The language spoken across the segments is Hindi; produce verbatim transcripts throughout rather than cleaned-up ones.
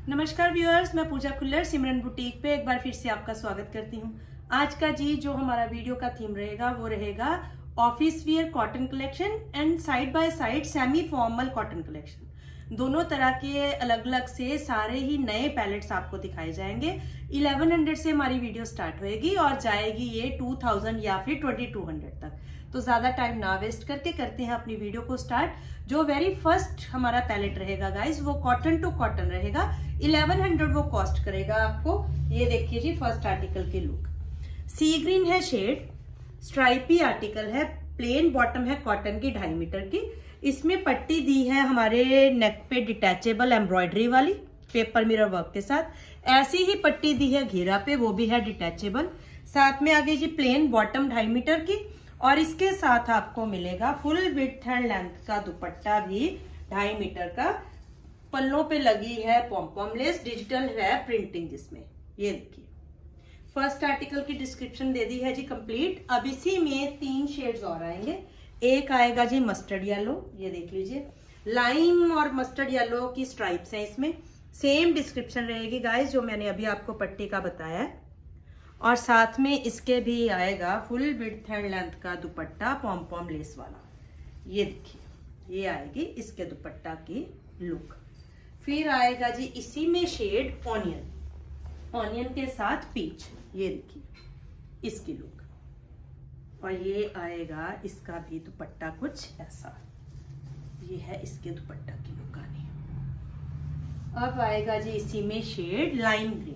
नमस्कार व्यूअर्स, मैं पूजा खुल्लर सिमरन बुटीक पे एक बार फिर से आपका स्वागत करती हूँ। आज का जी जो हमारा वीडियो का थीम रहेगा वो रहेगा office wear cotton collection and side by side semi formal cotton collection. दोनों तरह के अलग अलग से सारे ही नए पैलेट्स आपको दिखाए जाएंगे। ग्यारह सौ से हमारी वीडियो स्टार्ट होएगी और जाएगी ये दो हज़ार या फिर बाईस सौ तक। तो ज्यादा टाइम ना वेस्ट करके करते हैं अपनी वीडियो को स्टार्ट। जो वेरी फर्स्ट हमारा पैलेट रहेगा गाइस वो कॉटन टू कॉटन रहेगा। ग्यारह सौ वो कॉस्ट करेगा आपको। ये देखिए जी फर्स्ट आर्टिकल की लुक, सी ग्रीन है शेड, स्ट्राइपी आर्टिकल है, प्लेन बॉटम है कॉटन की ढाई मीटर की। इसमें पट्टी दी है हमारे नेक पे डिटैचेबल एम्ब्रॉयडरी वाली पेपर मिरर वर्क के साथ। ऐसी ही पट्टी दी है घेरा पे, वो भी है डिटैचेबल। साथ में आगे जी प्लेन बॉटम ढाई मीटर की और इसके साथ आपको मिलेगा फुल विड्थ एंड लेंथ का दुपट्टा भी ढाई मीटर का। पल्लों पे लगी है पॉम लेस, डिजिटल है प्रिंटिंग जिसमें। ये देखिए फर्स्ट आर्टिकल की डिस्क्रिप्शन दे दी है जी कंप्लीट। अब इसी में तीन शेड्स और आएंगे। एक आएगा जी मस्टर्ड येलो, ये देख लीजिए, लाइम और मस्टर्ड येलो की स्ट्राइप्स हैं इसमें। सेम डिस्क्रिप्शन रहेगी गाइस जो मैंने अभी आपको पट्टी का बताया है। और साथ में इसके भी आएगा फुल विड्थ एंड लेंथ का दुपट्टा पॉम पॉम लेस वाला। ये देखिए ये आएगी इसके दुपट्टा की लुक। फिर आएगा जी इसी में शेड ऑनियन, ऑनियन के साथ पीच। ये देखिए इसकी लुक। और ये आएगा इसका भी दुपट्टा कुछ ऐसा। ये है इसके दुपट्टा की लुक आनी। अब आएगा जी इसी में शेड लाइम ग्रीन।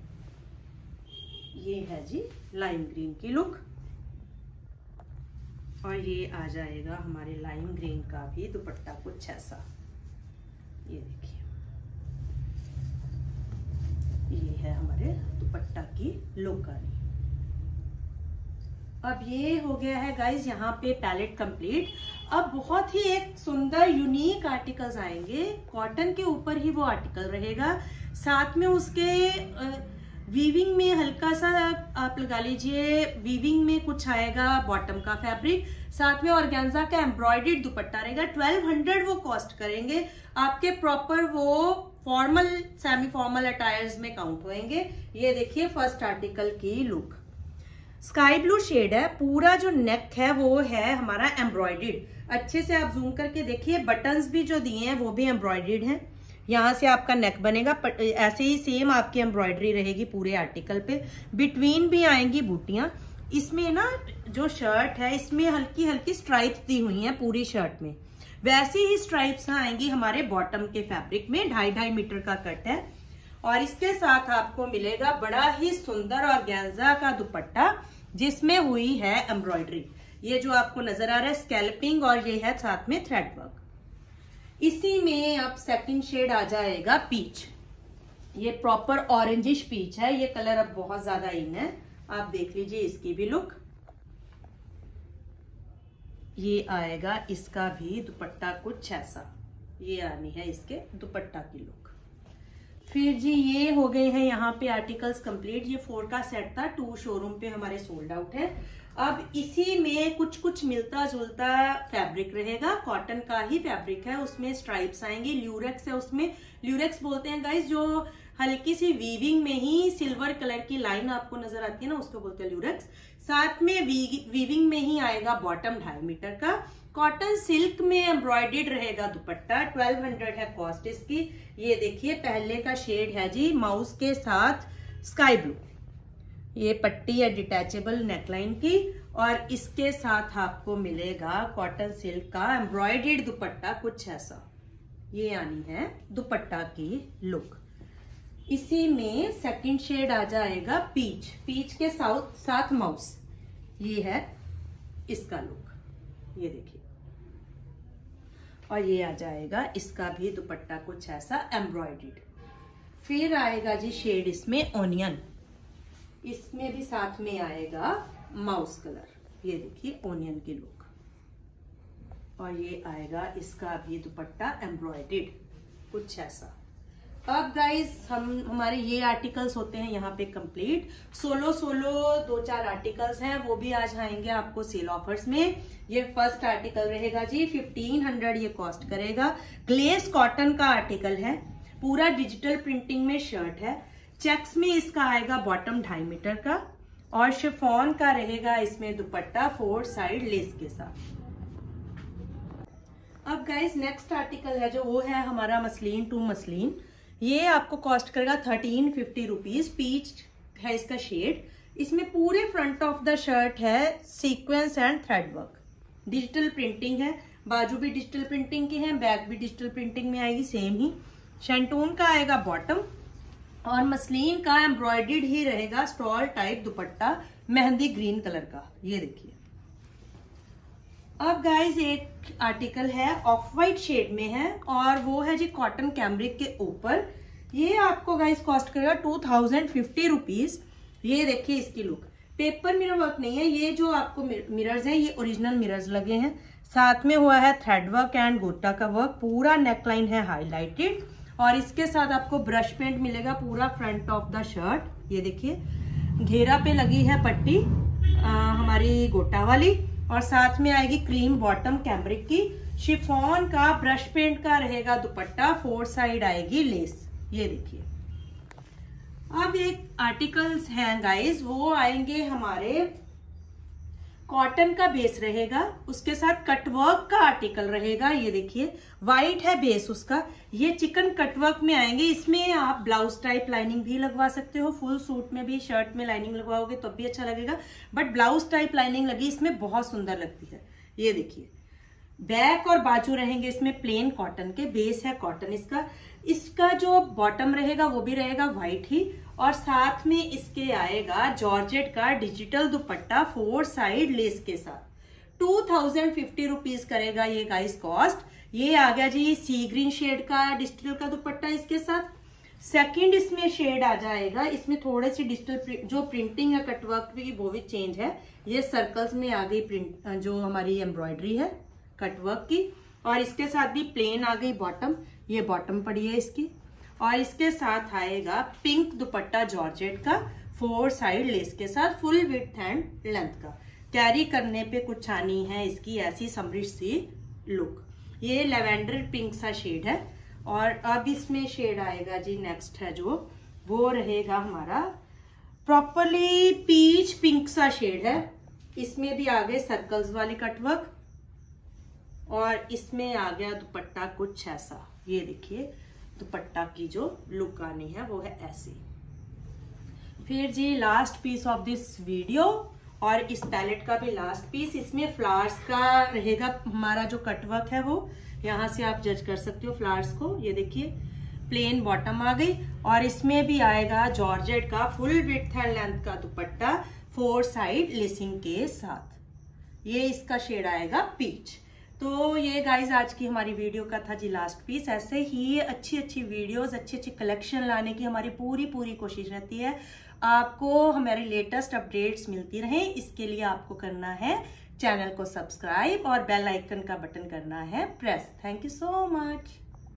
ये है जी लाइम ग्रीन की लुक। और ये आ जाएगा हमारे लाइम ग्रीन का भी दुपट्टा कुछ ऐसा। ये देखिए ये है हमारे दुपट्टा की लुक आनी। अब ये हो गया है गाइज यहाँ पे पैलेट कंप्लीट। अब बहुत ही एक सुंदर यूनिक आर्टिकल्स आएंगे। कॉटन के ऊपर ही वो आर्टिकल रहेगा। साथ में उसके वीविंग में हल्का सा आप लगा लीजिए, वीविंग में कुछ आएगा बॉटम का फैब्रिक। साथ में ऑर्गेन्जा का एम्ब्रॉयडर्ड दुपट्टा रहेगा। बारह सौ वो कॉस्ट करेंगे आपके। प्रॉपर वो फॉर्मल सेमी फॉर्मल अटायर्स में काउंट होंगे। ये देखिए फर्स्ट आर्टिकल की लुक, स्काई ब्लू शेड है। पूरा जो नेक है वो है हमारा एम्ब्रॉयडर्ड। अच्छे से आप जूम करके देखिए, बटन्स भी जो दिए हैं वो भी एम्ब्रॉयडर्ड हैं। यहाँ से आपका नेक बनेगा, ऐसे ही सेम आपकी एम्ब्रॉयडरी रहेगी पूरे आर्टिकल पे। बिटवीन भी आएंगी बूटियां। इसमें ना जो शर्ट है इसमें हल्की हल्की स्ट्राइप्स दी हुई हैं पूरी शर्ट में। वैसी ही स्ट्राइप्स आएंगी हमारे बॉटम के फैब्रिक में। ढाई ढाई मीटर का कट है। और इसके साथ आपको मिलेगा बड़ा ही सुंदर ऑर्गेन्जा का दुपट्टा जिसमें हुई है एम्ब्रॉयडरी। ये जो आपको नजर आ रहा है स्कैल्पिंग, और ये है साथ में थ्रेड वर्क। इसी में अब सेकंड शेड आ जाएगा पीच। ये प्रॉपर ऑरेंजिश पीच है। ये कलर अब बहुत ज्यादा इन है। आप देख लीजिए इसकी भी लुक। ये आएगा इसका भी दुपट्टा कुछ ऐसा। ये आनी है इसके दुपट्टा की लुक। फिर जी ये हो गए हैं यहाँ पे आर्टिकल्स कंप्लीट। ये फोर का सेट था, टू शोरूम पे हमारे सोल्ड आउट है। अब इसी में कुछ कुछ मिलता जुलता फैब्रिक रहेगा। कॉटन का ही फैब्रिक है, उसमें स्ट्राइप्स आएंगी। ल्यूरेक्स है उसमें। ल्यूरेक्स बोलते हैं गाइस जो हल्की सी वीविंग में ही सिल्वर कलर की लाइन आपको नजर आती है ना, उसको बोलते हैं ल्यूरेक्स। साथ में वी, वीविंग में ही आएगा बॉटम ढाई मीटर का। कॉटन सिल्क में एम्ब्रॉयडर्ड रहेगा दुपट्टा। बारह सौ है कॉस्ट इसकी। ये देखिए पहले का शेड है जी माउस के साथ स्काई ब्लू। ये पट्टी है डिटैचेबल नेकलाइन की। और इसके साथ आपको मिलेगा कॉटन सिल्क का एम्ब्रॉयडर्ड दुपट्टा कुछ ऐसा। ये आनी है दुपट्टा की लुक। इसी में सेकंड शेड आ जाएगा पीच। पीच के साथ साथ माउस। ये है इसका लुक। ये देखिए। और ये आ जाएगा इसका भी दुपट्टा कुछ ऐसा एम्ब्रॉयडर्ड। फिर आएगा जी शेड इसमें ऑनियन। इसमें भी साथ में आएगा माउस कलर। ये देखिए ऑनियन की लुक। और ये आएगा इसका भी दुपट्टा एम्ब्रॉयडर्ड कुछ ऐसा। अब गाइस हम हमारे ये आर्टिकल्स होते हैं यहाँ पे कंप्लीट। सोलो सोलो दो चार आर्टिकल्स हैं, वो भी आज आएंगे आपको सेल ऑफर्स में। ये फर्स्ट आर्टिकल रहेगा जी फिफ्टीन हंड्रेड ये कॉस्ट करेगा। ग्लेस कॉटन का आर्टिकल है। पूरा डिजिटल प्रिंटिंग में शर्ट है। चेक्स में इसका आएगा बॉटम ढाई मीटर का और शिफॉन का रहेगा इसमें दुपट्टा फोर साइड लेस के साथ। अब गाइस नेक्स्ट आर्टिकल है जो वो है हमारा मसलिन टू मसलिन। ये आपको कॉस्ट करेगा थर्टीन फिफ्टी रुपीज। पीच है इसका शेड। इसमें पूरे फ्रंट ऑफ द शर्ट है sequence and thread work. Digital printing है, बाजू भी डिजिटल प्रिंटिंग की है, बैक भी डिजिटल प्रिंटिंग में आएगी सेम ही। शैंटून का आएगा बॉटम और मसलिन का एम्ब्रॉयडर्ड ही रहेगा stole type dupatta mehndi green colour का। ये देखिए। अब गाइज एक आर्टिकल है ऑफ वाइट शेड में है और वो है जी कॉटन कैमरिक के ऊपर। ये आपको गाइज कॉस्ट करेगा टू थाउजेंड फिफ्टी रुपीज। ये देखिए इसकी लुक। पेपर मिरर वर्क नहीं है, ये जो आपको मिरर्स है ये ओरिजिनल मिरर्स लगे हैं। साथ में हुआ है थ्रेड वर्क एंड गोटा का वर्क। पूरा नेकलाइन है हाईलाइटेड और इसके साथ आपको ब्रश पेंट मिलेगा पूरा फ्रंट ऑफ द शर्ट। ये देखिए घेरा पे लगी है पट्टी आ, हमारी गोटा वाली और साथ में आएगी क्रीम बॉटम कैमरिक की। शिफॉन का ब्रश पेंट का रहेगा दुपट्टा, फोर साइड आएगी लेस। ये देखिए। अब एक आर्टिकल्स हैं गाइस, वो आएंगे हमारे कॉटन का बेस रहेगा, उसके साथ कटवर्क का आर्टिकल रहेगा। ये देखिए वाइट है बेस उसका। ये चिकन कटवर्क में आएंगे। इसमें आप ब्लाउज टाइप लाइनिंग भी लगवा सकते हो। फुल सूट में भी शर्ट में लाइनिंग लगवाओगे तो भी अच्छा लगेगा, बट ब्लाउज टाइप लाइनिंग लगी इसमें बहुत सुंदर लगती है। ये देखिए बैक और बाजू रहेंगे इसमें प्लेन कॉटन के। बेस है कॉटन इसका। इसका जो बॉटम रहेगा वो भी रहेगा व्हाइट ही और साथ में इसके आएगा जॉर्जेट का digital dupatta four side lace के साथ। टू थाउजेंड फिफ्टी रुपीज करेगा ये गाइस कॉस्ट। ये आ गया जी सी ग्रीन शेड का डिजिटल का दुपट्टा इसके साथ। सेकंड इसमें शेड आ जाएगा, इसमें थोड़े सी डिजिटल जो प्रिंटिंग है कटवर्क की वो भी चेंज है। ये सर्कल्स में आ गई प्रिंट जो हमारी एम्ब्रॉयडरी है कटवर्क की और इसके साथ भी प्लेन आ गई बॉटम। ये बॉटम पड़ी है इसकी और इसके साथ आएगा पिंक दुपट्टा जॉर्जेट का फोर साइड लेस के साथ फुल विड्थ एंड लेंथ का। कैरी करने पे कुछ छानी है इसकी ऐसी समरिश सी लुक। ये लेवेंडर पिंक सा शेड है और अब इसमें शेड आएगा जी नेक्स्ट है जो वो रहेगा हमारा प्रॉपरली पीच पिंक सा शेड है। इसमें भी आ गए सर्कल्स वाली कटवर्क और इसमें आ गया दुपट्टा कुछ ऐसा। ये देखिए दुपट्टा की जो लुक आनी है वो है ऐसी। फिर जी last piece of this video और इस पैलेट का भी लास्ट पीस। इसमें फ्लावर्स का रहेगा हमारा जो कटवर्क है वो यहाँ से आप जज कर सकते हो फ्लावर्स को। ये देखिए प्लेन बॉटम आ गई और इसमें भी आएगा जॉर्जेट का फुल विड्थ एंड लेंथ का दुपट्टा फोर साइड लेसिंग के साथ। ये इसका शेड आएगा पीच। तो ये गाइज आज की हमारी वीडियो का था जी लास्ट पीस। ऐसे ही अच्छी अच्छी वीडियोस अच्छी अच्छी कलेक्शन लाने की हमारी पूरी पूरी कोशिश रहती है। आपको हमारी लेटेस्ट अपडेट्स मिलती रहे इसके लिए आपको करना है चैनल को सब्सक्राइब और बेल आइकन का बटन करना है press. Thank you so much.